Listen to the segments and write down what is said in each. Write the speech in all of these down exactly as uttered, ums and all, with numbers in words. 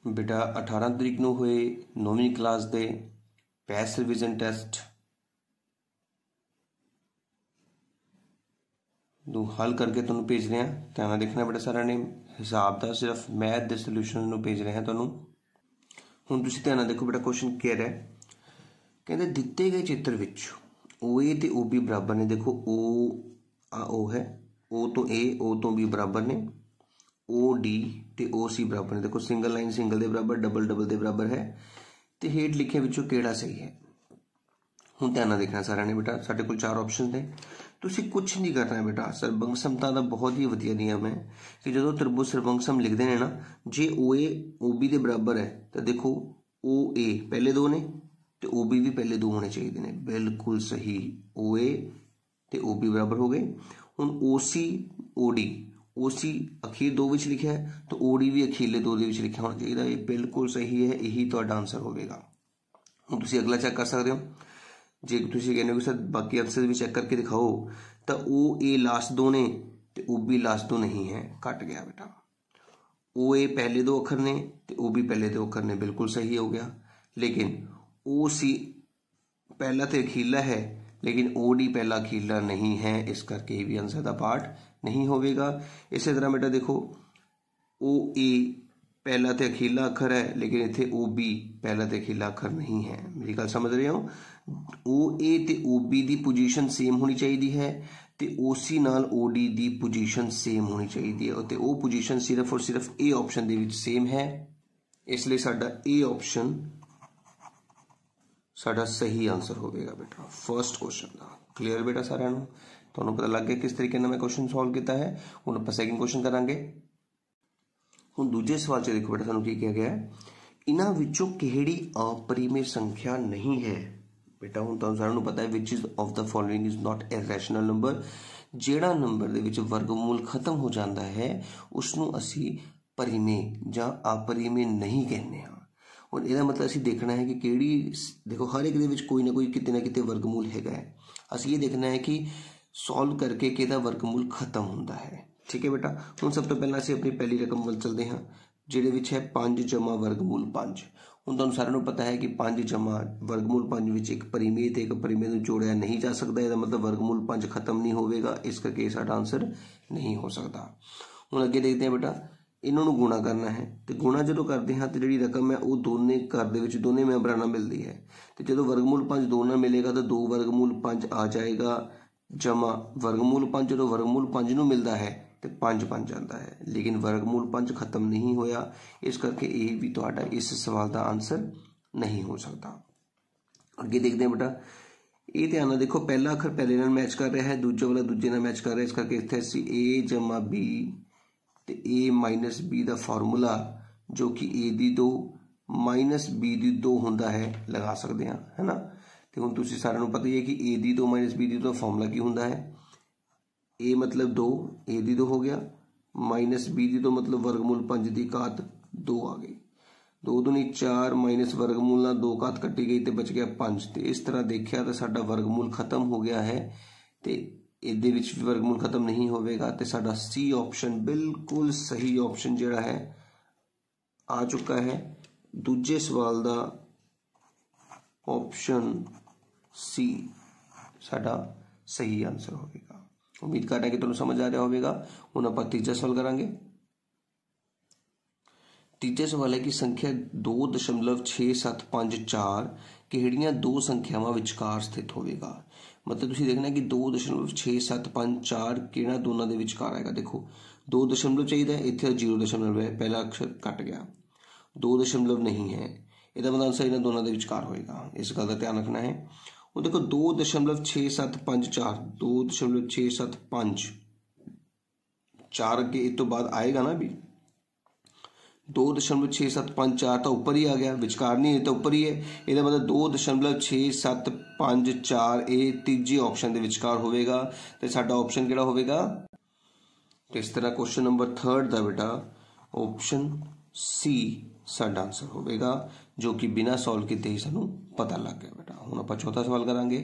बेटा अठारह तरीक ਨੂੰ ਹੋਏ नौवीं क्लास ਦੇ ਪੈਸ ਰਿਵੀਜ਼ਨ ਟੈਸਟ ਨੂੰ हल करके ਤੁਹਾਨੂੰ ਭੇਜ ਰਹੇ ਹਾਂ। ਧਿਆਨ ਨਾਲ ਦੇਖਣਾ बेटा ਸਾਰਿਆਂ ਨੇ, ਹਿਸਾਬ ਦਾ ਸਿਰਫ ਮੈਥ ਦੇ ਸੋਲੂਸ਼ਨ ਨੂੰ ਭੇਜ ਰਹੇ ਹਾਂ ਤੁਹਾਨੂੰ। ਹੁਣ ਤੁਸੀਂ ਧਿਆਨ ਨਾਲ ਦੇਖੋ बेटा क्वेश्चन ਕੀ ਹੈ। ਕਹਿੰਦੇ ਦਿੱਤੇ ਗਏ ਚਿੱਤਰ ਵਿੱਚ O A ਤੇ O B ਬਰਾਬਰ ਨੇ। देखो O आ O है, O तो A O तो B बराबर ने, O D ਤੇ O C बराबर ने। देखो सिंगल लाइन सिंगल ਦੇ बराबर, डबल डबल ਦੇ बराबर है ਤੇ ਹੇਠ ਲਿਖੇ ਵਿੱਚੋਂ ਕਿਹੜਾ ਸਹੀ ਹੈ। ਹੁਣ ਧਿਆਨ ਨਾਲ ਦੇਖਣਾ ਸਾਰਿਆਂ ਨੇ बेटा, ਸਾਡੇ ਕੋਲ ਚਾਰ ਆਪਸ਼ਨ ਨੇ। ਤੁਸੀਂ ਕੁਛ ਨਹੀਂ ਕਰਨਾ बेटा। ਸਰਬੰਗ ਸਮਤਾ ਦਾ ਬਹੁਤ ਹੀ ਵਧੀਆ ਨਿਯਮ ਹੈ ਕਿ ਜਦੋਂ ਤ੍ਰਿਭੁਜ ਸਰਬੰਗ ਸਮ ਲਿਖਦੇ ਨੇ ਨਾ, ਜੇ O A O B ਦੇ ਬਰਾਬਰ ਹੈ ਤਾਂ ਦੇਖੋ O A ਪਹਿਲੇ ਦੋ ਨੇ ਤੇ O B भी पहले दो होने चाहिए ने। बिल्कुल सही, O A ते O B बराबर हो गए। हुण O C O D, O C अखीर दो विच लिखा है तो O D भी अखीरले दो दे विच लिखा होना चाहिए। ये बिल्कुल सही है, यही तुहाडा आंसर होगा। हुण तुसीं अगला चेक कर सकते हो। जे तुसीं कहने हो सर बाकी आंसर भी चेक करके दिखाओ तो O A लास्ट दो ने ते O B लास्ट दो नहीं है, कट गया बेटा। O A पहले दो अखर ने ते O B पहले दो अखर ने, बिल्कुल सही हो गया। लेकिन O C पहला तो अखीरला है लेकिन O D पहला अखीरला नहीं है, इस करके भी आंसर का पार्ट नहीं होगा। इसी तरह बेटा देखो O A पहला तो अखीरला अखर है लेकिन इतने O B पहला तो अखीरला अखर नहीं है। मेरी गल समझ रहे हो। O A ते O B की पोजीशन सेम होनी चाहिए है ते O C नाल O D की पोजीशन सेम होनी चाहिए है ते वो पोजीशन सिर्फ और सिर्फ A option they which same है, इसलिए साडा ए ऑप्शन साडा सही आंसर होगा बेटा फर्स्ट क्वेश्चन का। क्लीयर बेटा सारिਆਂ ਨੂੰ, ਤੁਹਾਨੂੰ पता लग गया किस तरीके ਨਾਲ मैं क्वेश्चन सॉल्व किया है। ਹੁਣ ਆਪਾਂ सैकेंड क्वेश्चन करांगे। ਹੁਣ ਦੂਜੇ सवाल च देखो बेटा ਸਾਨੂੰ ਕੀ ਕਿਹਾ ਗਿਆ ਹੈ, ਇਹਨਾਂ ਵਿੱਚੋਂ ਕਿਹੜੀ अपरिमेय संख्या नहीं है। बेटा ਹੁਣ ਤੁਹਾਨੂੰ ਸਾਰਿਆਂ ਨੂੰ पता है which is of the following is not a rational number. ਜਿਹੜਾ नंबर ਦੇ ਵਿੱਚ वर्गमूल खत्म हो जाता है उसनों ਅਸੀਂ परिमेय ਜਾਂ अपरिमेय नहीं कहने हैं। और यदा मतलब असी देखना है कि केड़ी, देखो हर एक दे कोई ना कोई कितने ना कितने वर्गमूल हैगा है। असी ये देखना है कि सॉल्व करके कि वर्गमूल खत्म होता है। ठीक है बेटा। हम सब तो पहला असी अपनी पहली रकम वल चलते हैं जिहदे विच है पांच जमा वर्गमूल पांच। हुण तुहानूं सारिआं नूं पता है कि पांच जमा वर्गमूल पांच विच एक परिमेय ते एक परिमेय नूं जोड़िया नहीं जा सकता। इसदा मतलब वर्गमूल पांच खत्म नहीं होगा, इस करके साडा आंसर नहीं हो सकता। हुण अगे देखते हैं बेटा, इन्हों गुणा करना है तो गुणा जो करते हैं तो जी रकम है वो दोने घर के दोनों मैंबरां नाल मिलती है। तो जो वर्गमूल पांच दो नाल मिलेगा तो दो वर्गमूल पांच आ जाएगा जमा वर्गमूल पांच जो वर्गमूल पांच नूं मिलता है तो पांच पांच आता है, लेकिन वर्गमूल पांच खत्म नहीं होया, इस करके ये भी तुहाडा इस सवाल का आंसर नहीं हो सकता। अगे देखते हैं बेटा, ये ध्यान नाल देखो पहला अखर पहले नाल मैच कर रहा है, दूजे वाला दूजे नाल मैच कर रहा है, इस करके इत्थे असीं ए जमा बी तो ए माइनस बी का फार्मूला जो कि ए दी दो माइनस बी दी दो होंदा है लगा सकते हैं, है ना। तो हुण तुसीं सारिआं नूं पता ही है कि ए दी दो माइनस बी दी दो फार्मूला की होंदा है, ए मतलब दो, ए दी दो हो गया, माइनस बी दी दो मतलब वर्गमूल पांच की घात दो आ गई, दो दूनी चार माइनस वर्गमूल नाल दो घात कट्टी गई तो बच गया पांच। तो इस तरह देखिया तो साडा वर्गमूल खत्म हो गया है तो ਇਹਦੇ ਵਿੱਚ भी वर्गमूल खत्म नहीं होगा। तो साडा सी ऑप्शन बिल्कुल सही ऑप्शन जिहड़ा है आ चुका है। दूजे सवाल का ऑप्शन सी साडा सही आंसर होगा। उम्मीद करते हैं कि तुहानूं समझ आ रहा होगा। हुण आपां तीजा सवाल करांगे। तीजा सवाल है कि संख्या दो दशमलव छे सत्त पांच चार किहड़ियां दो संख्यावां विचकार स्थित होवेगा। मतलब तुसीं देखना कि दो दशमलव छे सत्त पांच चार किहड़ा दोनों के विचकार आएगा। देखो दो दशमलव चाहिए, इत्थे जीरो दशमलव है, पहला अक्षर कट गया, दो दशमलव नहीं है, इसका मतलब आंसर इन्हां दोनों के विचकार होएगा, इस गल का ध्यान रखना है। और देखो दो दशमलव छे सत्त पांच चार, दो दशमलव छे सत्त पांच चार के इस तो बाद आएगा ना भी, दो दशमलव छे सत्त पांच चार तो ऊपर ही आ गया, विचकार नहीं तो ऊपर ही है, इसका मतलब दो दशमलव छे सत्त पांच चार ये तीजे ऑप्शन के विचकार होगा। तो साडा ऑप्शन किहड़ा होगा। तो इस तरह क्वेश्चन नंबर थर्ड का बेटा ऑप्शन सी साडा आंसर होगा, जो कि बिना सॉल्व किए ही सानू पता लग गया बेटा। हुण आपां चौथा सवाल करांगे।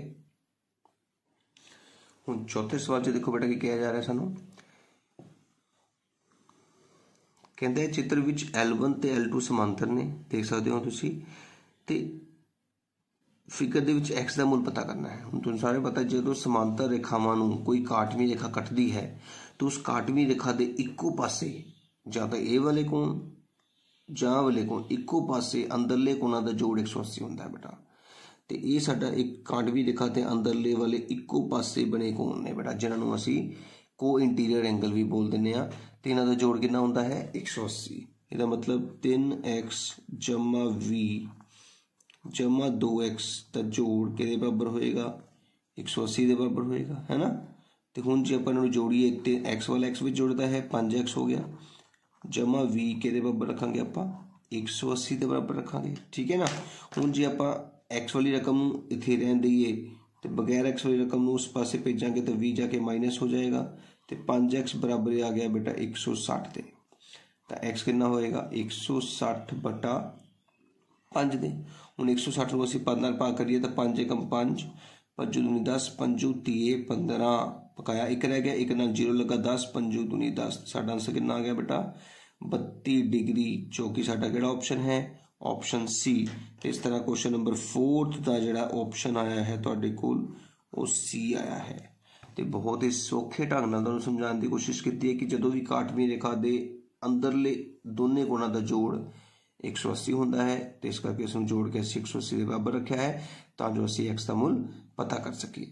हुण चौथे सवाल च देखो बेटा कि किया जा रहा है सानू कहते चित्र विच एल वन ते एल टू समांतर ने, देख सकते हो तुसी। ते फिगर दे विच एक्स का मुल पता करना है। हुण तुहानूं सारे पता जो समांतर रेखावां नूं कोई काटवीं रेखा कटदी है तो उस काटवीं रेखा के इक्को पासे जां तां ए वाले कोण जां वाले कोण इक्को पासे अंदरले कोणां दा जोड़ एक सौ अस्सी हुंदा है बेटा। तो ये साडा एक काटवीं रेखा ते अंदरले वाले इक्को पासे बने कोण ने बेटा, जिन्हां नूं असीं को इंटीरियर एंगल भी बोल दिंदे आ। ते इन्हां दा जोड़ कितना हुंदा है एक सौ अस्सी। इहदा मतलब तीन एक्स जमा वी जमा दो एक्स का जोड़ किहदे बराबर होएगा एक सौ अस्सी के बराबर होएगा, है ना। तो हुण जे आपां इन्हां नूं जोड़ीए ते एक्स वाला एक्स विच जुड़दा है पाँच एक्स हो गया, जमा वी किहदे बराबर रखांगे आपां एक सौ अस्सी के बराबर रखांगे, ठीक है ना। हुण जे आपां एक्स वाली रकम नूं इत्थे रहन दईए तो बगैर एक्स वाली रकम नूं उस पासे भेजांगे तो वी जाके माइनस हो जाएगा। तो पाँच एक्स बराबर आ गया बेटा एक सौ सठ के। तो एक्स कितना होएगा एक सौ सठ बटा पाँच दे। हुण एक सौ सठ नूं असीं पाँच नाल भाग करिए तो पाँच एकम पाँच, पंजू दूनी दस, पंजू तीए पंद्रह, पकाया एक रह गया, एक नाल जीरो लगा दस, पंजू दूनी दस। साडा आंसर कितना आ गया बेटा बत्ती डिग्री, जो कि साडा किहड़ा ऑप्शन है ऑप्शन सी। इस तरह क्वेश्चन नंबर फोर्थ का जिहड़ा ऑप्शन आया है तुहाडे कोल वो सी आया है। तो बहुत ही सौखे ढंग नाल तुहानूं समझाउण की कोशिश की है कि जदों भी काटवीं रेखा दे अंदरले दोने कोणां दा जोड़ एक सौ अस्सी होंदा है तो इस करके इसमें जोड़ के असीं एक सौ अस्सी के बराबर रखा है तां जो असीं एक्स का मूल पता कर सकीए।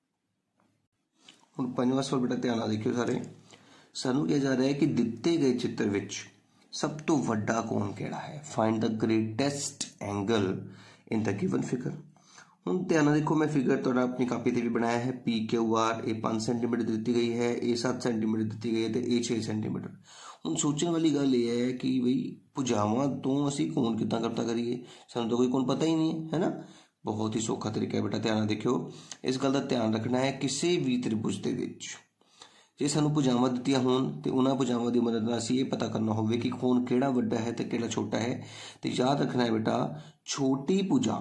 हुण पंजवां सवाल बेटा ध्यान नाल देखियो सारे। सानूं कहा जा रहा है कि दिते गए चित्र विच सब तो वड्डा कोण किहड़ा है, find the greatest angle in the given figure. हुण ध्यान नाल देखो मैं फिगर तुहाडा अपनी कापी ते भी बनाया है। पी क्यू आर ए पाँच सेंटीमीटर दी गई है, ए सात सेंटीमीटर दी गई है तो ए छे सेंटीमीटर। हुण सोचने वाली गल यह है कि बई भुजावां तो असीं कोण किदां करता करिए, सानूं तो कोई कोण पता ही नहीं है, है ना। बहुत ही सौखा तरीका है बेटा, ध्यान नाल देखियो। इस गल का ध्यान रखना है किसी भी त्रिभुज दे विच जे सानूं भुजावां दित्तियां होण ते उन्हां भुजावां दी मदद नाल असीं ये पता करना होवे कि कोण किहड़ा वड्डा है ते किहड़ा छोटा है। तो याद रखना है बेटा छोटी भुजा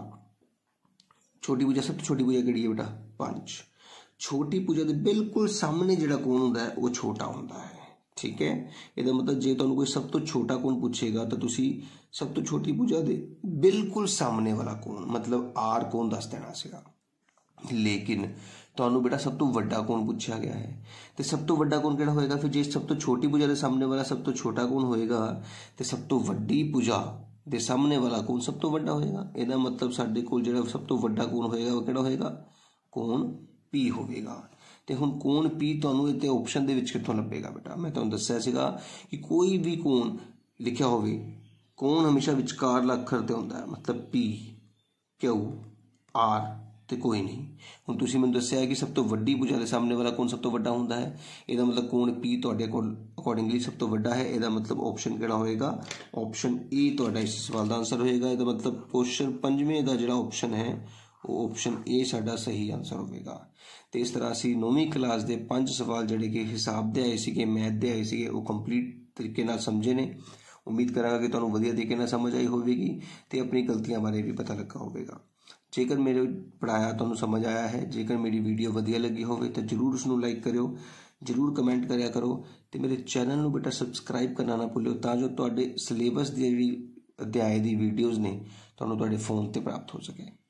छोटी भुजा सब तो छोटी भुजा किहड़ी है बेटा पांच। छोटी भुजा दे बिल्कुल सामने जिहड़ा कोण हुंदा है वो छोटा हुंदा है, ठीक है। इहदा मतलब जे तुहानूं कोई सब तो छोटा कोण पूछेगा तो तुसीं सब तो छोटी भुजा दे बिल्कुल सामने वाला कोण मतलब आर कोण दस देना सीगा। लेकिन तुहानूं बेटा सब तो वड्डा कोण पूछा गया है तो सब तो वड्डा कोण किहड़ा होएगा। फिर जे सब तो छोटी भुजा दे सामने वाला सब तो छोटा कोण होएगा तो सब तो वड्डी भुजा दे सामने वाला कोण सब तो वड्डा होएगा। इहदा मतलब साडे कोल जिहड़ा सब तो वड्डा कोण होएगा वो किहड़ा होएगा कोण पी होवेगा। तो हुण कोण पी तुहानूं इत्थे ऑप्शन दे विच कित्थों लभेगा बेटा। मैं तुहानूं दस्सिया सीगा कि कोई भी कोण लिखिया होवे कोण हमेशा विचकारला अखर ते हुंदा है, मतलब पी क्यू आर तो कोई नहीं। हुण तुसीं मैनूं दस्सिया है कि सब तो वड्डी भुजा दे सामने वाला कोण सब तो वड्डा हुंदा है, इहदा मतलब कोण पी तुहाडे कोल अकॉर्डिंगली सब तो वड्डा है। इहदा मतलब ऑप्शन किहड़ा होएगा ऑप्शन ए तुहाडा इस सवाल का आंसर होएगा। इहदा मतलब क्वेश्चन पंजवें का जिहड़ा ऑप्शन है वो ऑप्शन ए साडा सही आंसर होवेगा। तो इस तरह असीं नौवीं क्लास के पांच सवाल जिहड़े कि हिसाब दे आए सीगे मैथ दे आए सीगे वो कंप्लीट तरीके नाल समझे ने। उम्मीद करांगा कि तुहानूं वधिया तरीके नाल समझ आई होवेगी ते अपनी गलतियां बारे भी पता लगा होवेगा। जेकर मेरे पढ़ाया तुहानूं समझ आया है, जेकर मेरी वीडियो वधिया लगी होवे तो जरूर उसनूं लाइक करियो, जरूर कमेंट करिया करो ते मेरे चैनल नूं बेटा सबसक्राइब करना ना भुल्लिओ तां जो तुहाडे सिलेबस दी जिहड़ी अध्याय दी वीडियोज़ ने तुहानूं तुहाडे फोन ते प्राप्त हो सके।